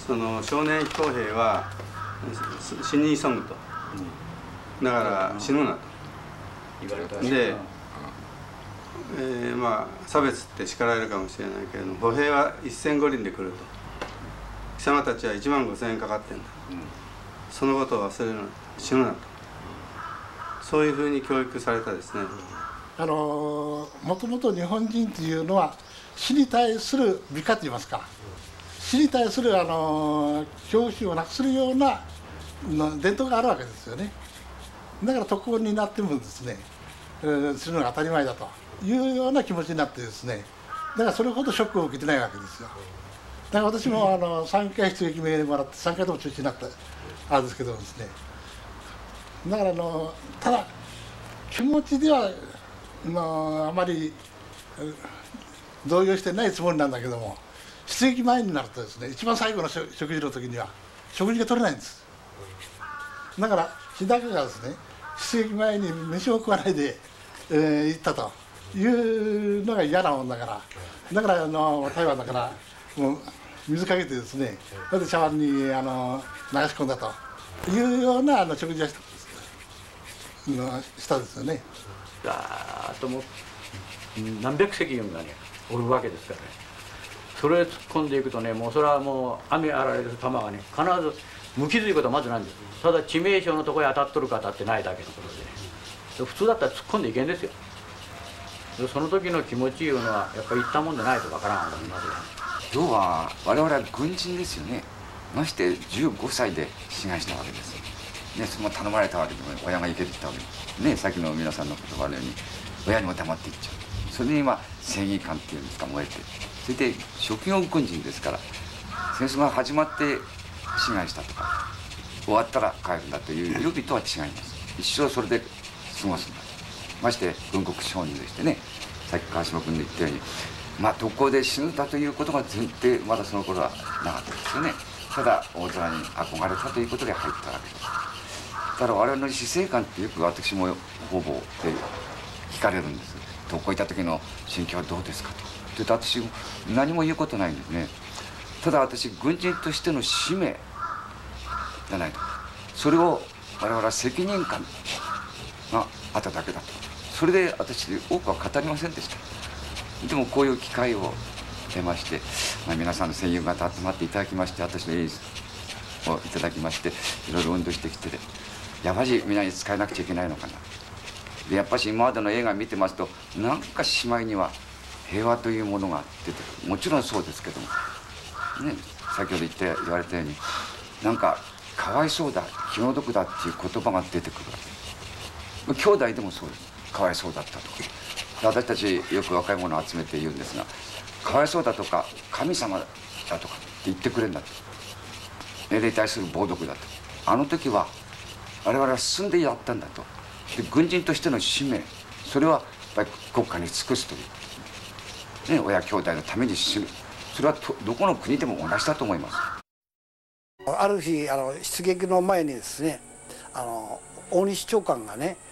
その少年飛行兵は死に急ぐと、だから死ぬなと言われたで、まあ差別って叱られるかもしれないけれども、歩兵は1000五輪で来ると、貴様たちは15000円かかってんだ、そのことを忘れるな、死ぬなと、そういうふうに教育されたですね。 もともと日本人というのは死に対する美化といいますか、死に対する恐怖心をなくするような伝統があるわけですよね。だから特攻になってもですね、するのが当たり前だというような気持ちになってですね、だからそれほどショックを受けてないわけですよ。だから私も3回出撃命令もらって3回とも中止になったあれですけどですね、だからただ気持ちではあまり動揺してないつもりなんだけども、出撃前になるとですね、一番最後の食事の時には食事が取れないんです。だから日高がですね、出撃前に飯を食わないで、行ったというのが嫌なもんだから、だから台湾だからもう水かけてですね、それで茶碗に流し込んだというような食事はしたですよね。 だーっともう何百隻軍がねおるわけですからね、それを突っ込んでいくとね、もうそれはもう雨あられる弾がね必ず無傷いうことはまずないんです。ただ致命傷のところへ当たっとるか当たってないだけのことでね、普通だったら突っ込んでいけんですよ。その時の気持ちいうのはやっぱり言ったもんでないとわからん思いますよ。 要は我々は軍人ですよね。まして15歳で志願したわけですね。その頼まれたわけでも親が行けって言ったわけですね。さっきの皆さんの言葉のように親にも黙っていっちゃう。それに正義感っていうんですか、燃えて、それで職業軍人ですから、戦争が始まって志願したとか終わったら帰るんだという予備とは違います。一生それで過ごすんだ。まして軍国商人でしてね、さっき川島君の言ったように特攻で死ぬだということが前提、まだその頃はなかったですよね。ただ大空に憧れたということで入ったわけです。ただ我々の死生観ってよく私も方々で聞かれるんです。特攻行った時の心境はどうですかと。言って私何も言うことないんですね。ただ私軍人としての使命じゃないと、それを我々は責任感があっただけだと、それで私多くは語りませんでした。でもこういう機会を得まして、皆さんの戦友方集まっていただきまして、私の絵をいただきまして、いろいろ運動してきて、やっぱり皆に使えなくちゃいけないのかな。でやっぱし今までの映画見てますと、なんかしまいには平和というものが出てくる。もちろんそうですけどもね、先ほど言われたようになんかかわいそうだ、気の毒だっていう言葉が出てくるわけ。兄弟でもそうです。かわいそうだったとか、私たちよく若い者を集めて言うんですが、かわいそうだとか神様だとかって言ってくれるんだと、命令に対する暴力だと、あの時は我々は進んでやったんだと。で軍人としての使命、それはやっぱり国家に尽くすという、ね、親兄弟のために死ぬ、それはどこの国でも同じだと思います。 ある日出撃の前にですね、大西長官がね、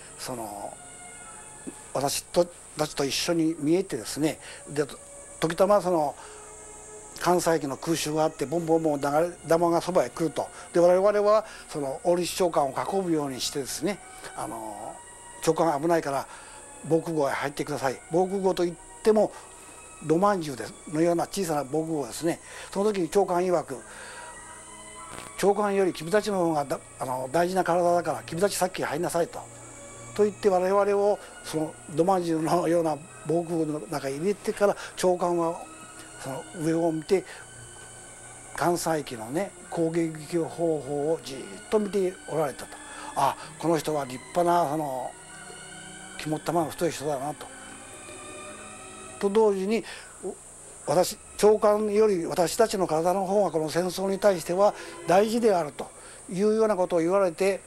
私たちと一緒に見えてですね、で時たま関西機の空襲があってボンボンボン弾がそばへ来ると。で我々は大西長官を囲むようにしてですね、長官が危ないから防空壕へ入ってください。防空壕といってもロマン銃のような小さな防空壕ですね。その時に長官曰く、長官より君たちの方が大事な体だから君たちさっき入りなさいと言って我々をロマン銃のような防空壕の中に入れてから、長官は上を見て関西機のね攻撃方法をじっと見ておられたと。あ、この人は立派な肝っ玉の太い人だなと同時に、長官より私たちの体の方がこの戦争に対しては大事であるというようなことを言われて、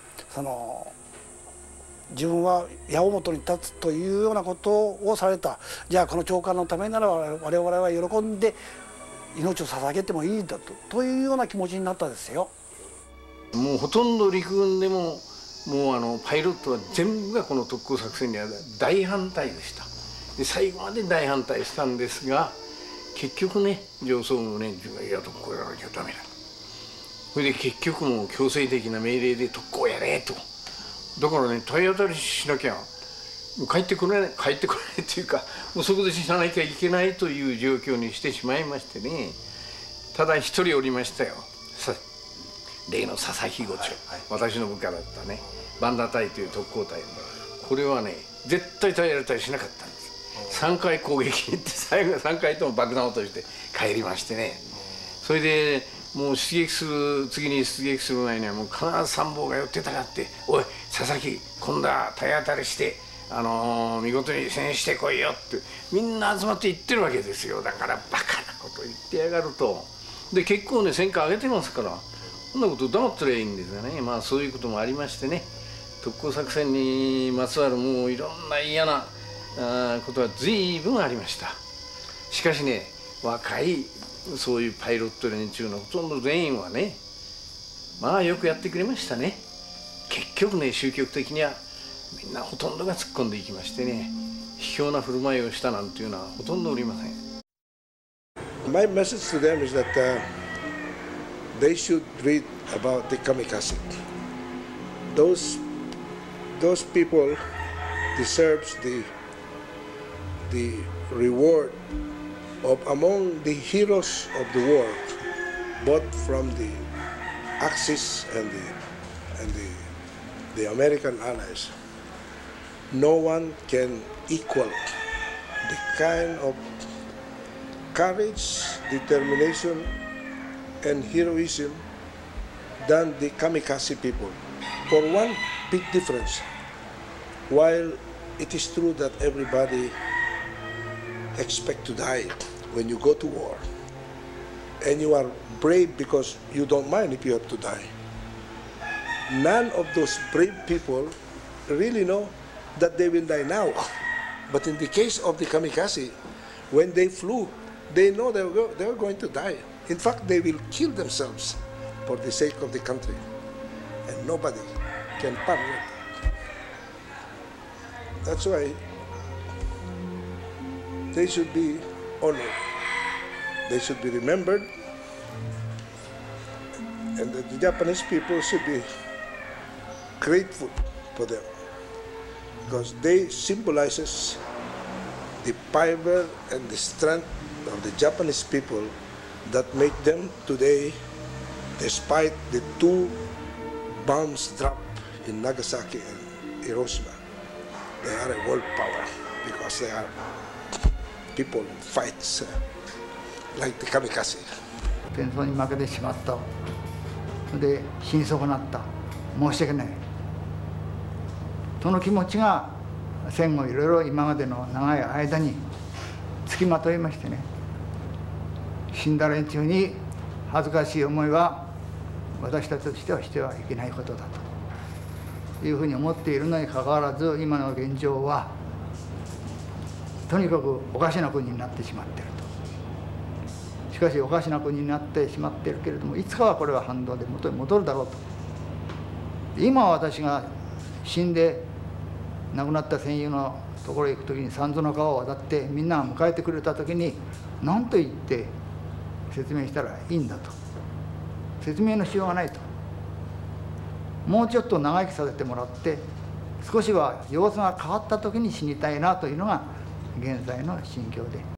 自分は矢面に立つというようなことをされた。じゃあこの長官のためなら我々は喜んで命を捧げてもいいんだというような気持ちになったですよ。 もうほとんど陸軍でもパイロットは全部がこの特攻作戦には大反対でした。で最後まで大反対したんですが、結局ね上層部の連中が「いや、これはダメだ」 それで結局もう強制的な命令で特攻やれと。だからね、体当たりしなきゃもう帰ってこないっていうか、もうそこで死ななきゃいけないという状況にしてしまいましてね。ただ一人おりましたよ、例の佐々木伍長、私の部下だったね、バンダ隊という特攻隊。これはね、絶対体当たりしなかったんです。3回攻撃に行って、最後3回とも爆弾落として帰りましてね。それでもう次に出撃する前にはもう必ず参謀が寄ってたがって「おい佐々木、今度は体当たりして見事に戦してこいよ」ってみんな集まって言ってるわけですよ。だからバカなこと言ってやがると。で結構ね、戦果上げてますから、そんなこと黙ってりゃいいんですがね。まあそういうこともありましてね、特攻作戦にまつわるもういろんな嫌なことは随分ありました。しかしね、若いそういうパイロット連中のほとんど全員はね、まあよくやってくれましたね。結局ね、終局的にはみんなほとんどが突っ込んでいきましてね、卑怯な振る舞いをしたなんていうのはほとんどおりません。 My message to them is that they should read about the kamikaze. Those people deserves the reward of among the heroes of the war, both from the Axis and the American allies. No one can equal the kind of courage, determination, and heroism than the kamikaze people. For one big difference, while it is true that everybody expect to die when you go to war, and you are brave because you don't mind if you have to die, none of those brave people really know that they will die now. But in the case of the kamikaze, when they flew, they know they are going to die. In fact, they will kill themselves for the sake of the country, and nobody can pardon it. That's why they should be honored. They should be remembered, and the Japanese people should be grateful for them, because they symbolizes the fiber and the strength of the Japanese people that make them today, despite the 2 bombs dropped in Nagasaki and Hiroshima, they are a world power because they are people who fight like the kamikaze. 戦争に負けてしまった。で、心底なった。申し訳ない。その気持ちが戦後いろいろ今までの長い間につきまといましてね、死んだ連中に恥ずかしい思いは私たちとしてはしてはいけないことだというふうに思っているのにかかわらず、今の現状はとにかくおかしな国になってしまっていると。しかしおかしな国になってしまっているけれども、いつかはこれは反動で元に戻るだろうと。今私が死んで亡くなった戦友のところへ行く時に三途の川を渡ってみんなが迎えてくれた時に何と言って説明したらいいんだと。説明のしようがないと。もうちょっと長生きさせてもらって少しは様子が変わった時に死にたいなというのが現在の心境で